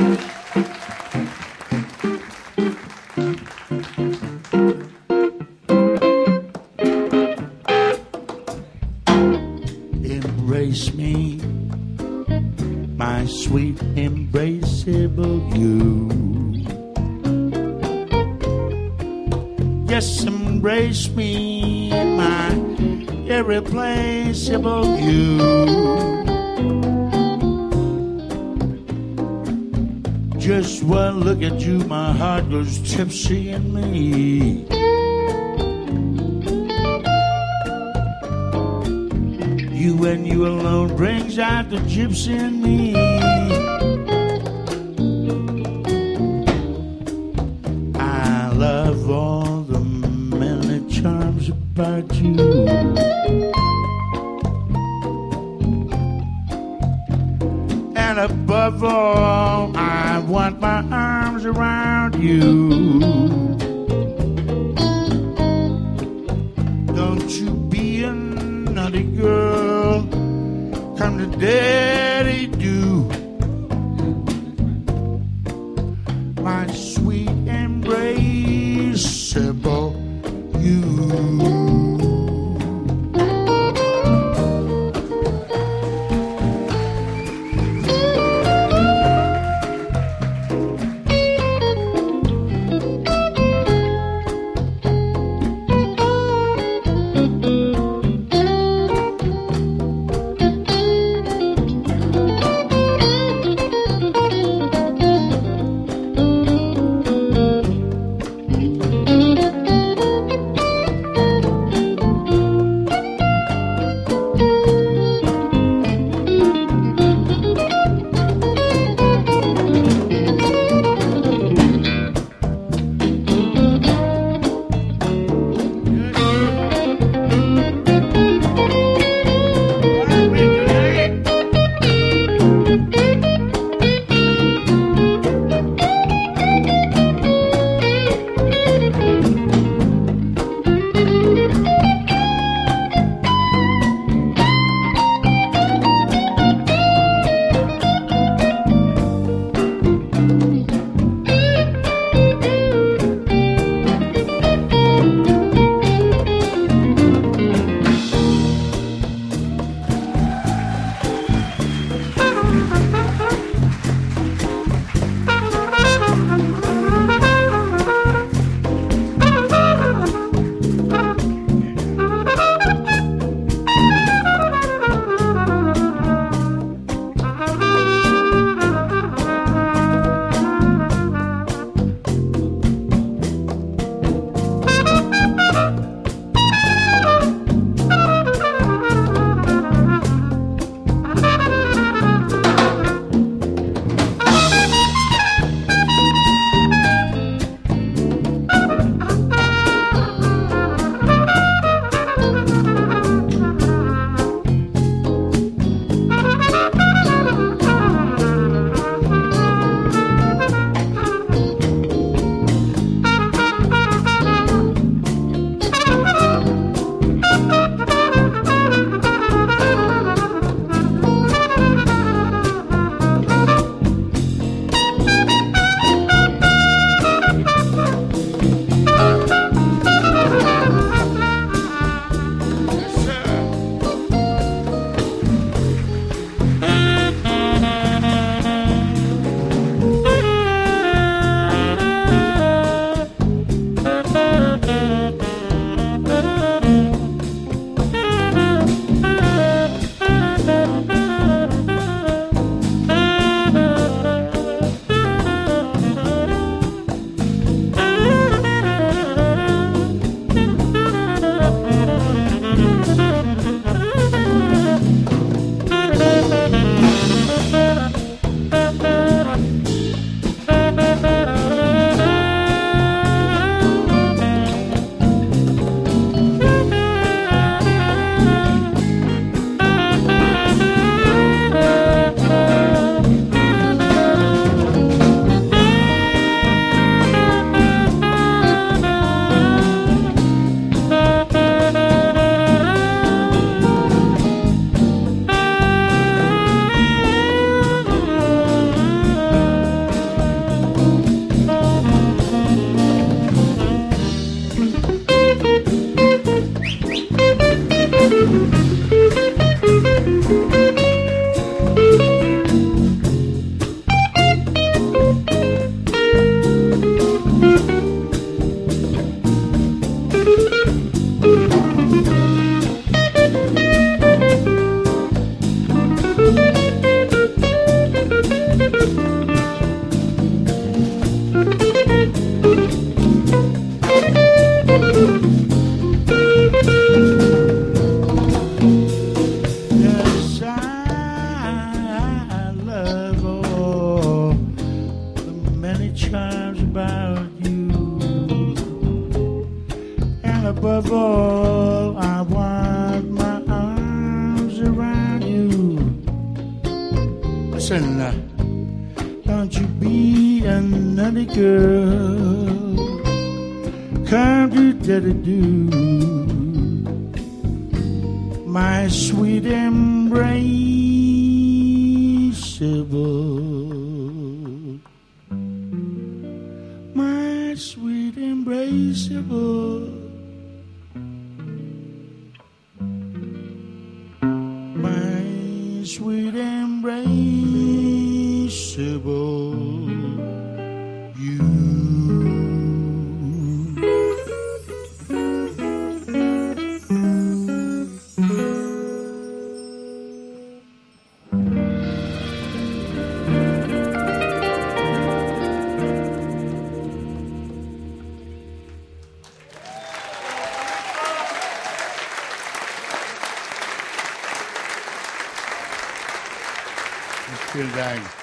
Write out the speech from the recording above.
Embrace me, my sweet embraceable you. Yes, embrace me, my irreplaceable you. Just one look at you, my heart goes tipsy in me. You and you alone brings out the gypsy in me. I love all the many charms about you. And above all, I want my arms around you. Don't you be a naughty girl, come to daddy do. My sweet embraceable you. Listen, don't you be a nutty girl. Come to daddy do my sweet embraceable, my sweet embraceable, my sweet embraceable you. Vielen Dank.